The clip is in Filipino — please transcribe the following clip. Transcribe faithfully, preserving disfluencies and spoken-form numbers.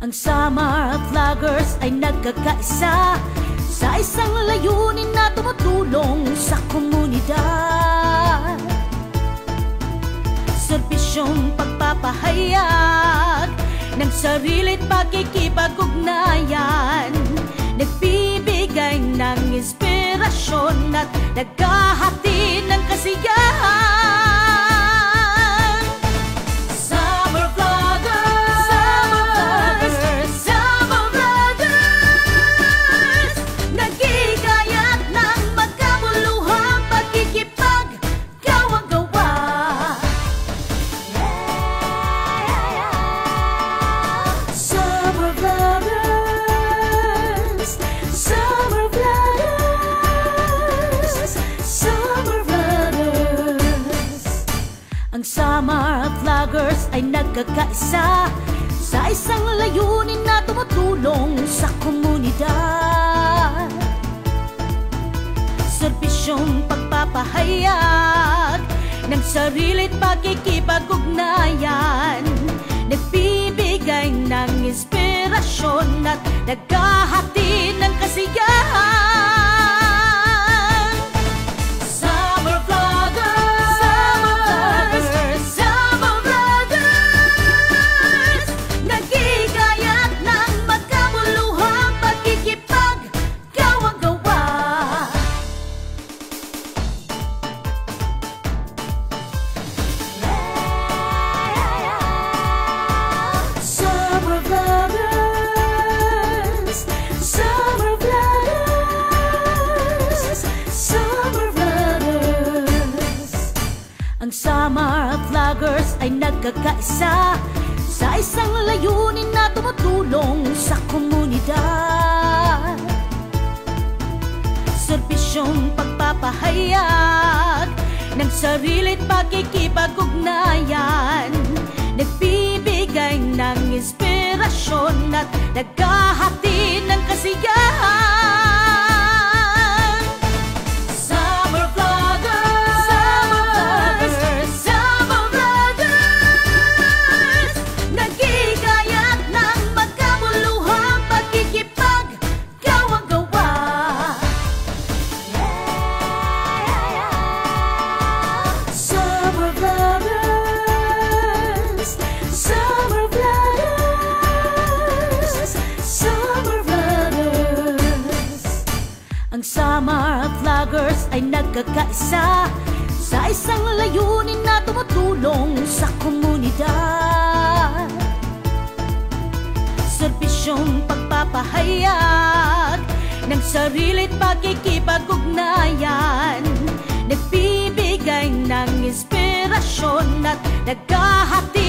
Ang Samar Vloggers ay nagkakaisa sa isang layunin na tumutulong sa komunidad. Serbisyong pagpapahayag ng sarili't pakikipag-ugnayan, nagbibigay ng inspirasyon at naghahatid ng kasiyahan. Samar Vloggers, Samar Vloggers, nagigayat ng magkamuluhang pagkikipag-gawa-gawa. Samar Vloggers, Samar Vloggers, Samar Vloggers. Ang Samar Vloggers ay nagkakaisa sa isang layunin na tumutulong sa komunidad. Serbisyong pagpapahayag ng sarili't pakikipag-ugnayan, nagbibigay ng inspirasyon at naghahatid ng kasiyahan. Samar Vloggers, Samar Vloggers, nagigayat ng magkamuluhang pagkikipag-gawa-gawa. Samar Vloggers, Samar Vloggers, Samar Vloggers. Ang Samar Vloggers ay nagkakaisa sa isang layunin na tumutulong sa komunidad. Serbisyong pagpapahayag ng sarili't pakikipag-ugnayan, nagbibigay ng inspirasyon at naghahatid ng kasiyahan. Samar Vloggers, Samar Vloggers, nagigayat ng magkamuluhang pagkikipag-gawa-gawa. Samar Vloggers, Samar Vloggers, Samar Vloggers. Ang Samar Vloggers ay nagkakaisa sa isang layunin na tumutulong sa komunidad. Serbisyong pagpapahayag ng sarili't pakikipag-ugnayan, nagbibigay ng inspirasyon at naghahatid